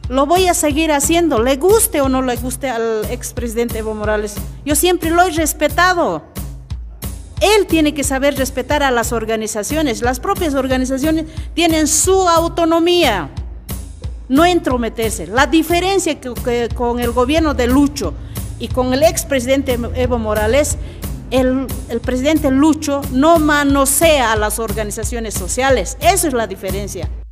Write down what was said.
lo voy a seguir haciendo, le guste o no le guste al expresidente Evo Morales. Yo siempre lo he respetado. Él tiene que saber respetar a las organizaciones. Las propias organizaciones tienen su autonomía, no entrometerse. La diferencia que con el gobierno de Lucho y con el expresidente Evo Morales, el presidente Lucho no manosea a las organizaciones sociales. Esa es la diferencia.